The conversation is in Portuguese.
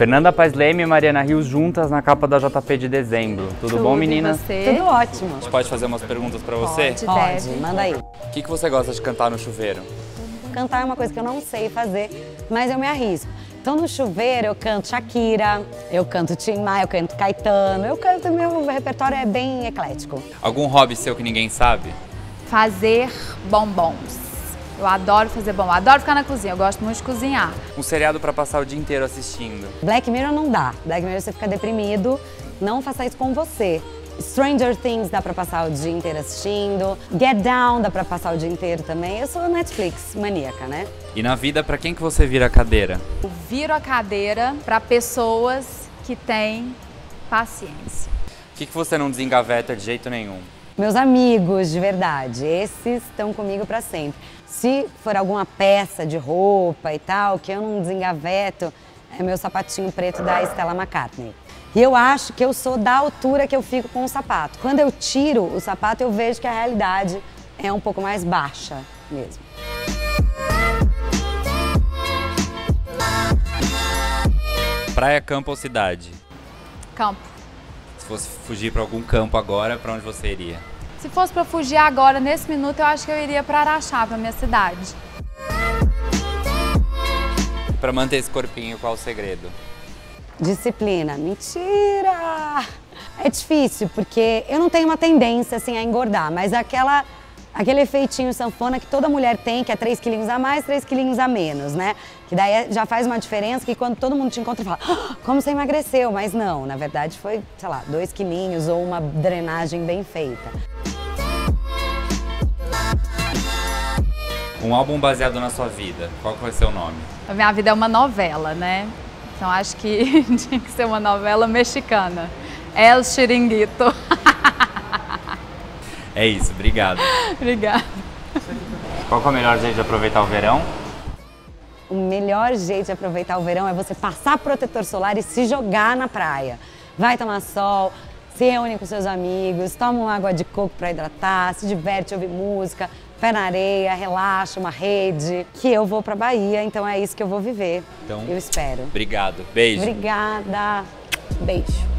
Fernanda Paes Leme e Mariana Rios juntas na capa da JP de dezembro. Tudo bom, meninas? Tudo ótimo. A gente pode fazer umas perguntas pra você? Pode, manda aí. O que você gosta de cantar no chuveiro? Cantar é uma coisa que eu não sei fazer, mas eu me arrisco. Então no chuveiro eu canto Shakira, eu canto Tim Maia, eu canto Caetano, meu repertório é bem eclético. Algum hobby seu que ninguém sabe? Fazer bombons. Eu adoro fazer bombom, adoro ficar na cozinha, eu gosto muito de cozinhar. Um seriado pra passar o dia inteiro assistindo? Black Mirror não dá, Black Mirror você fica deprimido, não faça isso com você. Stranger Things dá pra passar o dia inteiro assistindo, Get Down dá pra passar o dia inteiro também. Eu sou Netflix maníaca, né? E na vida, pra quem que você vira a cadeira? Eu viro a cadeira pra pessoas que têm paciência. O que você não desengaveta de jeito nenhum? Meus amigos, de verdade, esses estão comigo pra sempre. Se for alguma peça de roupa e tal, que eu não desengaveto, é meu sapatinho preto da Stella McCartney. E eu acho que eu sou da altura que eu fico com o sapato. Quando eu tiro o sapato, eu vejo que a realidade é um pouco mais baixa mesmo. Praia, campo ou cidade? Campo. Se fosse fugir pra algum campo agora, pra onde você iria? Se fosse pra fugir agora, nesse minuto, eu acho que eu iria pra Araxá, pra minha cidade. Pra manter esse corpinho, qual o segredo? Disciplina. Mentira! É difícil, porque eu não tenho uma tendência assim a engordar, mas aquele efeitinho sanfona que toda mulher tem, que é 3 quilinhos a mais, 3 quilinhos a menos, né? Que daí já faz uma diferença que quando todo mundo te encontra fala, ah, como você emagreceu? Mas não, na verdade foi, sei lá, 2 quilinhos ou uma drenagem bem feita. Um álbum baseado na sua vida, qual que vai ser o nome? A minha vida é uma novela, né? Então acho que tinha que ser uma novela mexicana. El Chiringuito. É isso, obrigado. Obrigada. Qual que é o melhor jeito de aproveitar o verão? O melhor jeito de aproveitar o verão é você passar protetor solar e se jogar na praia. Vai tomar sol, se reúne com seus amigos, toma uma água de coco para hidratar, se diverte, ouve música, pé na areia, relaxa, uma rede. Que eu vou pra Bahia, então é isso que eu vou viver. Então, eu espero. Obrigado. Beijo. Obrigada. Beijo.